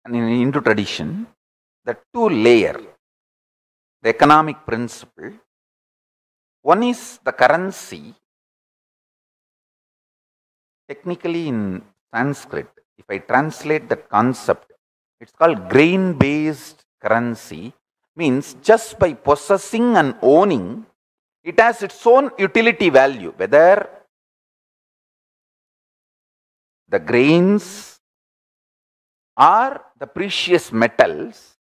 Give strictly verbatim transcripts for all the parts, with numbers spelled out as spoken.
and in Hindu tradition, the two layer, the economic principle. One is the currency. Technically in Sanskrit, if I translate that concept, it's called grain-based currency. Means just by possessing and owning, it has its own utility value. Whether the grains or the precious metals,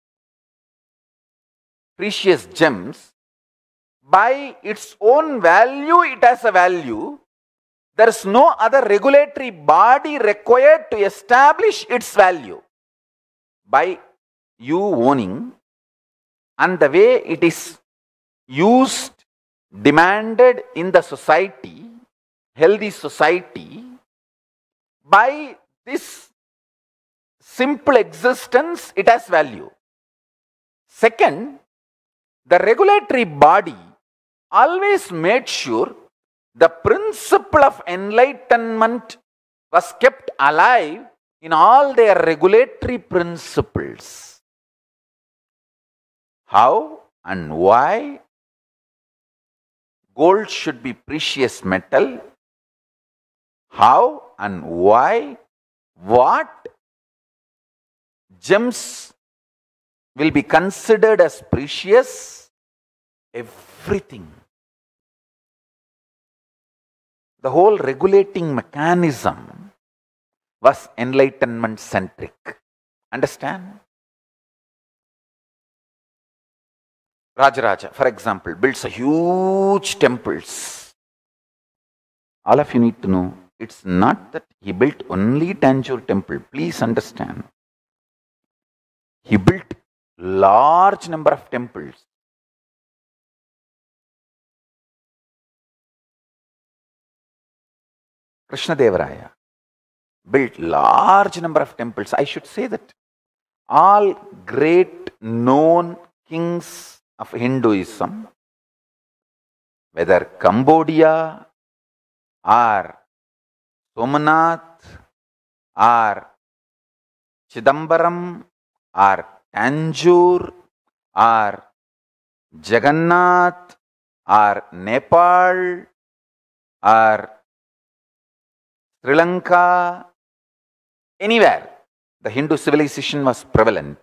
precious gems, by its own value, it has a value. There is no other regulatory body required to establish its value. By you owning and the way it is used, demanded in the society, healthy society, by this simple existence, it has value. Second, the regulatory body always made sure the principle of enlightenment was kept alive in all their regulatory principles. How and why gold should be precious metal? How and why? What gems will be considered as precious? Everything. The whole regulating mechanism was enlightenment centric. Understand? Rajaraja, for example, builds a huge temples. All of you need to know, it's not that he built only Tanjore temple. Please understand. He built large number of temples. Krishnadevaraya built large number of temples. I should say that all great known kings of Hinduism, whether Cambodia or Somanath or Chidambaram or Tanjore or Jagannath or Nepal or Sri Lanka, anywhere the Hindu civilization was prevalent.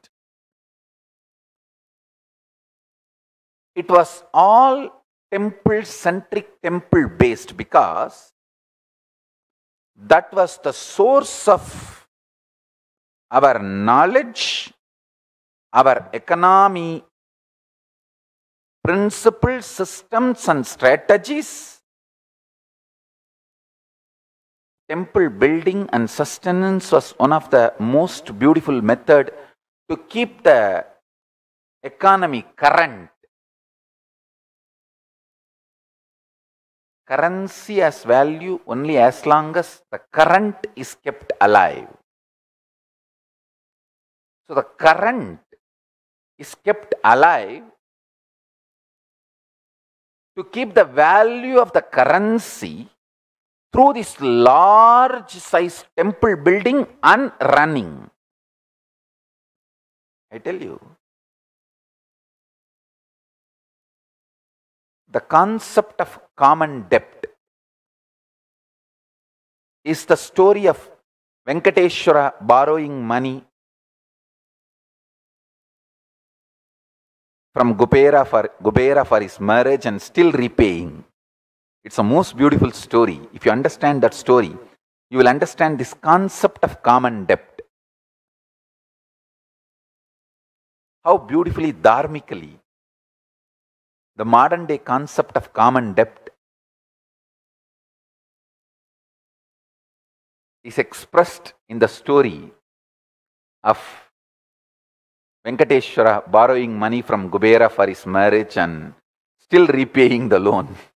It was all temple-centric, temple-based, because that was the source of our knowledge, our economy, principles, systems and strategies. Temple building and sustenance was one of the most beautiful method to keep the economy current. Currency has value only as long as the current is kept alive. So the current is kept alive to keep the value of the currency through this large size temple building and running. I tell you, the concept of common debt is the story of Venkateshwara borrowing money from Kubera for, Kubera for his marriage and still repaying. It's a most beautiful story. If you understand that story, you will understand this concept of common debt. How beautifully, dharmically, the modern day concept of common debt is expressed in the story of Venkateshwara borrowing money from Kubera for his marriage and still repaying the loan.